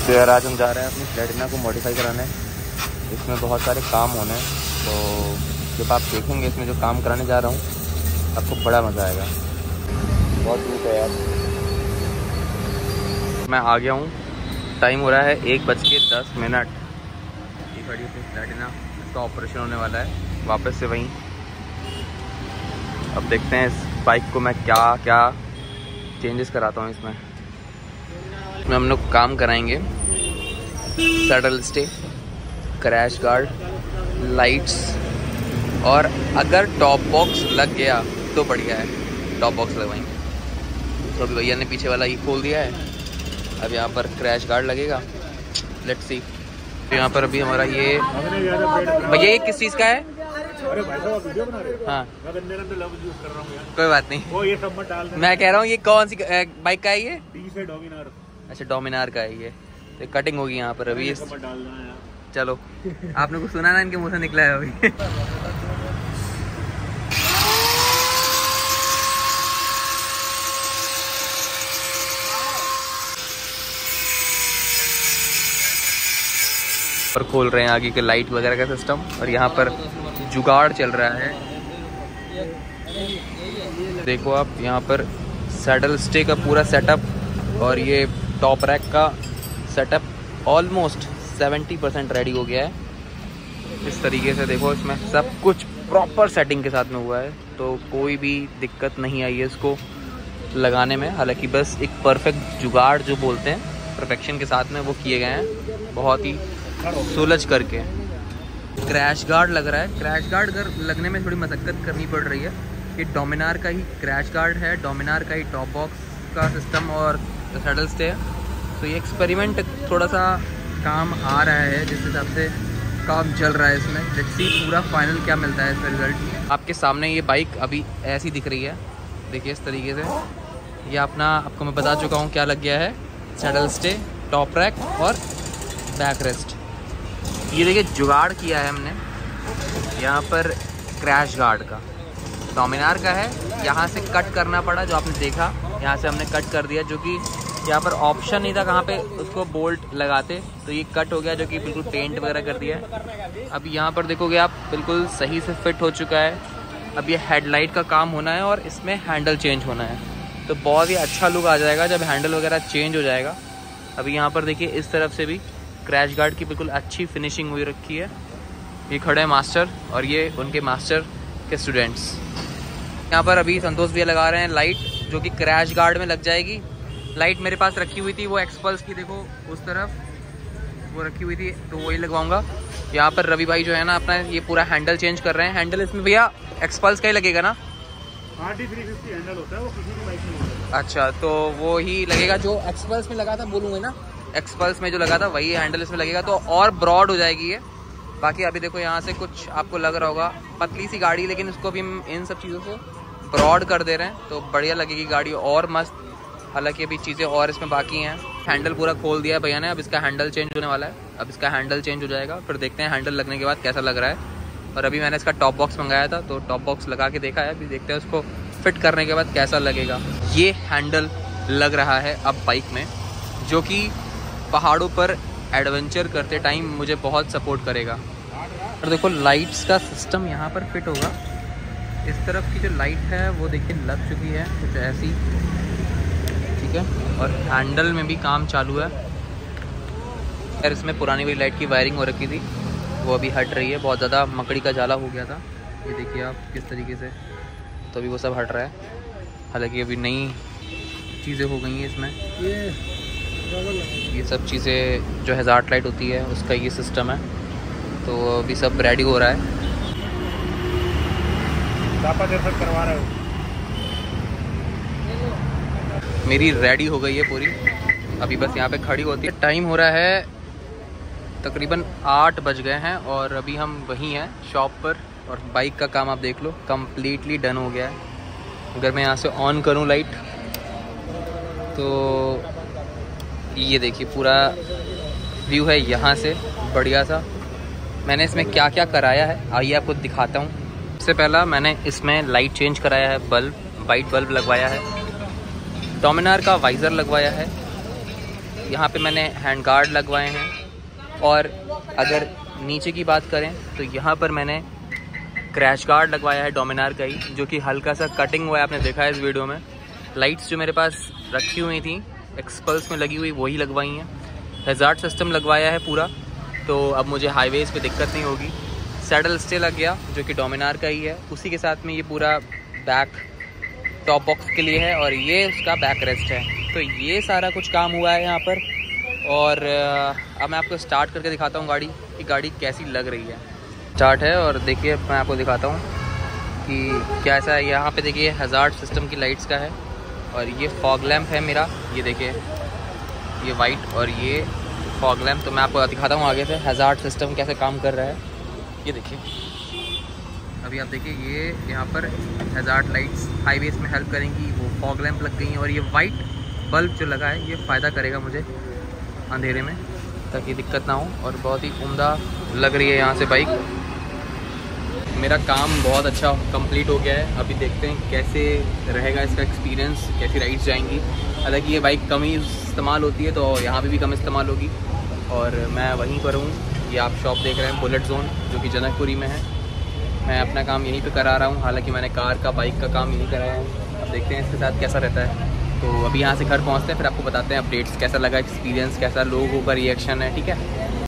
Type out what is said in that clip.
तो यार आज हम जा रहे हैं अपनी प्लेटिना को मॉडिफाई कराने। इसमें बहुत सारे काम होने हैं, तो जब आप देखेंगे इसमें जो काम कराने जा रहा हूँ आपको बड़ा मज़ा आएगा। बहुत धूप है यार। मैं आ गया हूँ, टाइम हो रहा है 1:10। ये खड़ी अपनी प्लेटिना, इसका ऑपरेशन होने वाला है वापस से वहीं। अब देखते हैं इस बाइक को मैं क्या क्या चेंजेस कराता हूँ। इसमें हम लोग काम कराएंगे saddle stay, crash guard, lights, और अगर टॉप बॉक्स लग गया तो बढ़िया है, टॉप बॉक्स लगवाएंगे। तो अभी भैया ने पीछे वाला ये खोल दिया है, अब यहाँ पर क्रैश गार्ड लगेगा। Let's see. तो यहाँ पर अभी हमारा ये भैया ये किस चीज़ का है? अरे भाई साहब वीडियो बना रहे हो? हाँ मैं गंदे लफ्ज़ यूज़ कर रहा हूँ यार। कोई बात नहीं, वो ये सब मत डाल। मैं कह रहा हूँ ये कौन सी बाइक का है ये? डी से डोमिनार। अच्छा डोमिनार का है ये। तो कटिंग होगी यहाँ पर अभी। मत डालना यार। चलो आपने कुछ सुना ना, इनके मुँह से निकला है अभी। और खोल रहे हैं आगे के लाइट वगैरह का सिस्टम, और यहाँ पर जुगाड़ चल रहा है। देखो आप यहाँ पर सैडल स्टे का पूरा सेटअप और ये टॉप रैक का सेटअप ऑलमोस्ट 70% रेडी हो गया है। इस तरीके से देखो इसमें सब कुछ प्रॉपर सेटिंग के साथ में हुआ है, तो कोई भी दिक्कत नहीं आई है इसको लगाने में। हालांकि बस एक परफेक्ट जुगाड़ जो बोलते हैं परफेक्शन के साथ में वो किए गए हैं, बहुत ही सुलझ करके। क्रैश गार्ड लग रहा है। क्रैश गार्ड अगर लगने में थोड़ी मशक्क़त करनी पड़ रही है। ये डोमिनार का ही क्रैश गार्ड है, डोमिनार का ही टॉप बॉक्स का सिस्टम और सैडल स्टे है। तो ये एक्सपेरिमेंट थोड़ा सा काम आ रहा है, जिस हिसाब से काम चल रहा है इसमें। लेट्स सी पूरा फाइनल क्या मिलता है इसका रिजल्ट। आपके सामने ये बाइक अभी ऐसी दिख रही है, देखिए इस तरीके से। ये आपको मैं बता चुका हूँ क्या लग गया है, सैडल स्टे, टॉप रैक और बैक रेस्ट। ये देखिए जुगाड़ किया है हमने यहाँ पर क्रैश गार्ड का, डोमिनार का है। यहाँ से कट करना पड़ा, जो आपने देखा यहाँ से हमने कट कर दिया, जो कि यहाँ पर ऑप्शन नहीं था कहाँ पे उसको बोल्ट लगाते, तो ये कट हो गया, जो कि बिल्कुल पेंट वगैरह कर दिया है। अब यहाँ पर देखोगे आप बिल्कुल सही से फिट हो चुका है। अब ये हेडलाइट का काम होना है और इसमें हैंडल चेंज होना है, तो बहुत ही अच्छा लुक आ जाएगा जब हैंडल वगैरह चेंज हो जाएगा। अभी यहाँ पर देखिए इस तरफ से भी क्रैश गार्ड की बिल्कुल अच्छी फिनिशिंग हुई रखी है। ये खड़े हैं मास्टर और ये उनके मास्टर के स्टूडेंट्स। यहाँ पर अभी संतोष भैया लगा रहे हैं लाइट, जो कि क्रैश गार्ड में लग जाएगी। लाइट मेरे पास रखी हुई थी वो एक्सपल्स की, देखो उस तरफ वो रखी हुई थी, तो वही लगवाऊंगा। यहाँ पर रवि भाई जो है ना अपना ये पूरा हैंडल चेंज कर रहे हैं। हैंडल इसमें भैया एक्सपल्स का ही लगेगा ना? RD350 हैंडल होता है, वो किसी भी बाइक में होता है। अच्छा, तो वो ही लगेगा जो एक्सपल्स में लगा था, बोलूँगा ना एक्सपल्स में जो लगा था वही हैंडल इसमें लगेगा, तो और ब्रॉड हो जाएगी ये। बाकी अभी देखो यहाँ से कुछ आपको लग रहा होगा पतली सी गाड़ी, लेकिन इसको भी हम इन सब चीज़ों से ब्रॉड कर दे रहे हैं, तो बढ़िया लगेगी गाड़ी और मस्त। हालांकि अभी चीज़ें और इसमें बाकी हैं। हैंडल पूरा खोल दिया है भैया ने, अब इसका हैंडल चेंज होने वाला है। अब इसका हैंडल चेंज हो जाएगा, फिर देखते हैं हैंडल लगने के बाद कैसा लग रहा है। और अभी मैंने इसका टॉप बॉक्स मंगाया था, तो टॉप बॉक्स लगा के देखा है, अभी देखते हैं उसको फिट करने के बाद कैसा लगेगा। ये हैंडल लग रहा है अब बाइक में, जो कि पहाड़ों पर एडवेंचर करते टाइम मुझे बहुत सपोर्ट करेगा। और देखो लाइट्स का सिस्टम यहाँ पर फिट होगा। इस तरफ की जो लाइट है वो देखिए लग चुकी है कुछ ऐसी, ठीक है। और हैंडल में भी काम चालू है। यार इसमें पुरानी वाली लाइट की वायरिंग हो रखी थी, वो अभी हट रही है। बहुत ज़्यादा मकड़ी का जाला हो गया था, ये देखिए आप किस तरीके से, तो अभी वो सब हट रहा है। हालांकि अभी नई चीज़ें हो गई हैं इसमें, ये सब चीज़ें जो हैज़ार्ड लाइट होती है उसका ये सिस्टम है, तो अभी सब रेडी हो रहा है। करवा रहे हो? मेरी रेडी हो गई है पूरी, अभी बस यहाँ पे खड़ी होती है। टाइम हो रहा है तकरीबन 8 बज गए हैं और अभी हम वहीं हैं शॉप पर। और बाइक का काम आप देख लो कम्प्लीटली डन हो गया है। अगर मैं यहाँ से ऑन करूँ लाइट, तो ये देखिए पूरा व्यू है यहाँ से बढ़िया सा। मैंने इसमें क्या क्या कराया है आइए आपको दिखाता हूँ। सबसे पहला मैंने इसमें लाइट चेंज कराया है, बल्ब वाइट बल्ब लगवाया है, डोमिनार का वाइज़र लगवाया है, यहाँ पे मैंने हैंड गार्ड लगवाए हैं। और अगर नीचे की बात करें तो यहाँ पर मैंने क्रैश गार्ड लगवाया है डोमिनार का ही, जो कि हल्का सा कटिंग हुआ है, आपने देखा है इस वीडियो में। लाइट्स जो मेरे पास रखी हुई थी एक्सपल्स में लगी हुई, वही लगवाई हैं। हैज़ार्ड सिस्टम लगवाया है पूरा, तो अब मुझे हाईवेज़ पे दिक्कत नहीं होगी। सैडल स्टे लग गया जो कि डोमिनार का ही है, उसी के साथ में ये पूरा बैक टॉप बॉक्स के लिए है और ये उसका बैक रेस्ट है। तो ये सारा कुछ काम हुआ है यहाँ पर। और अब मैं आपको स्टार्ट करके दिखाता हूँ गाड़ी कि गाड़ी कैसी लग रही है। स्टार्ट है और देखिए मैं आपको दिखाता हूँ कि कैसा है। यहाँ पे देखिए हैज़ार्ड सिस्टम की लाइट्स का है और ये फॉग लैम्प है मेरा, ये देखिए ये वाइट और ये फॉग लैम्प। तो मैं आपको दिखाता हूँ आगे से हैज़ार्ड सिस्टम कैसे काम कर रहा है। ये देखिए अभी आप देखिए ये यहाँ पर हैज़ार्ड लाइट्स हाईवेज में हेल्प करेंगी, वो फॉग लैम्प लग गई हैं और ये वाइट बल्ब जो लगा है ये फ़ायदा करेगा मुझे अंधेरे में, ताकि दिक्कत ना हो। और बहुत ही उम्दा लग रही है यहाँ से बाइक। मेरा काम बहुत अच्छा कंप्लीट हो गया है। अभी देखते हैं कैसे रहेगा इसका एक्सपीरियंस, कैसी राइड्स जाएंगी। हालांकि ये बाइक कम ही इस्तेमाल होती है, तो यहाँ पे भी कम इस्तेमाल होगी। और मैं वहीं पर हूँ, ये आप शॉप देख रहे हैं बुलेट जोन, जो कि जनकपुरी में है। मैं अपना काम यहीं पे करा रहा हूँ, हालांकि मैंने कार का बाइक का काम यहीं कराया है। अब देखते हैं इसके साथ कैसा रहता है। तो अभी यहाँ से घर पहुँचते हैं, फिर आपको बताते हैं अपडेट्स, कैसा लगा एक्सपीरियंस, कैसा लोगों का रिएक्शन है, ठीक है।